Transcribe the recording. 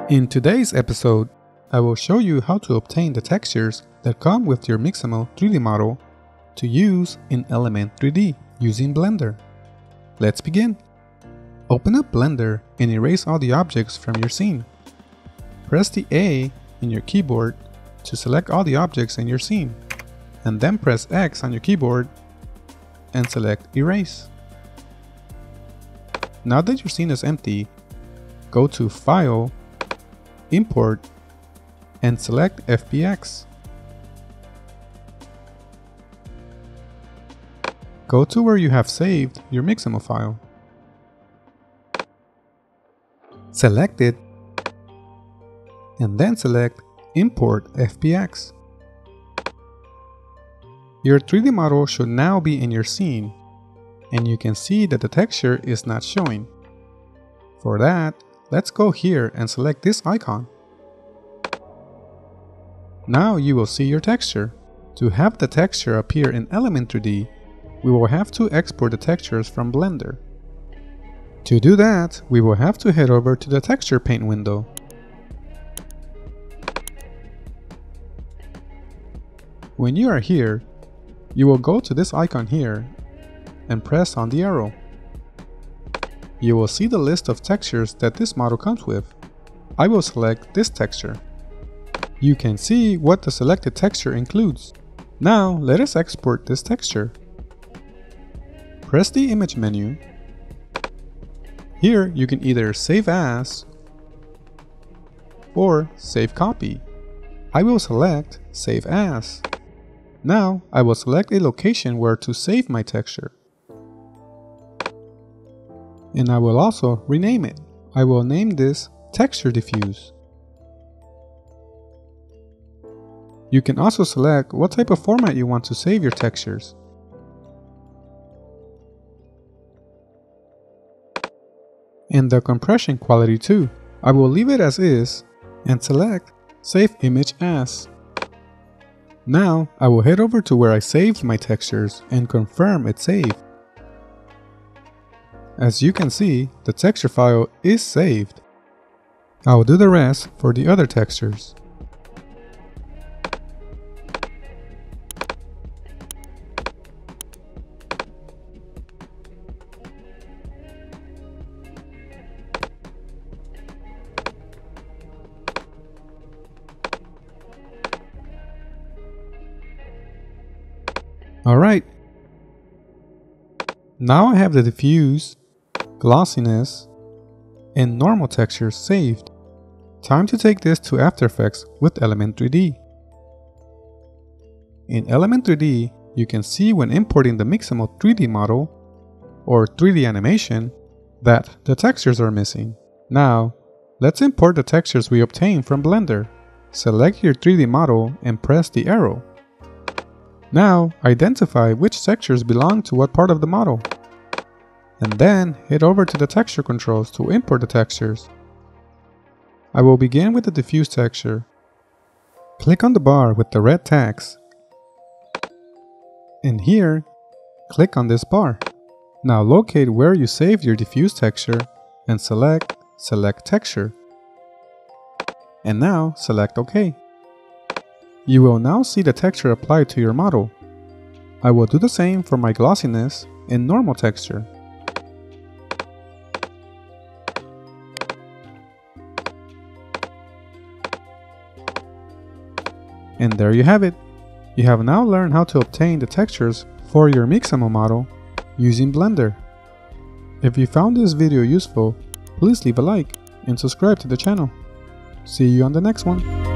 In today's episode, I will show you how to obtain the textures that come with your Mixamo 3D model to use in Element 3D using Blender. Let's begin. Open up Blender and erase all the objects from your scene. Press the A in your keyboard to select all the objects in your scene, and then press X on your keyboard and select Erase. Now that your scene is empty, go to File, Import, and select FBX. Go to where you have saved your Mixamo file. Select it, and then select Import FBX. Your 3D model should now be in your scene, and you can see that the texture is not showing. For that, let's go here and select this icon. Now you will see your texture. To have the texture appear in Element 3D, we will have to export the textures from Blender. To do that, we will have to head over to the Texture Paint window. When you are here, you will go to this icon here and press on the arrow. You will see the list of textures that this model comes with. I will select this texture. You can see what the selected texture includes. Now let us export this texture. Press the image menu. Here you can either save as or save copy. I will select save as. Now I will select a location where to save my texture. And I will also rename it. I will name this Texture Diffuse. You can also select what type of format you want to save your textures. And the compression quality too. I will leave it as is and select Save Image As. Now I will head over to where I saved my textures and confirm it's saved. As you can see, the texture file is saved. I will do the rest for the other textures. Alright, now I have the diffuse, glossiness, and normal textures saved. Time to take this to After Effects with Element 3D. In Element 3D, you can see when importing the Mixamo 3D model or 3D animation that the textures are missing. Now, let's import the textures we obtained from Blender. Select your 3D model and press the arrow. Now, identify which textures belong to what part of the model. And then head over to the texture controls to import the textures. I will begin with the diffuse texture. Click on the bar with the red tags. And here, click on this bar. Now locate where you saved your diffuse texture and select Texture. And now select OK. You will now see the texture applied to your model. I will do the same for my glossiness and normal texture. And there you have it. You have now learned how to obtain the textures for your Mixamo model using Blender. If you found this video useful, please leave a like and subscribe to the channel. See you on the next one.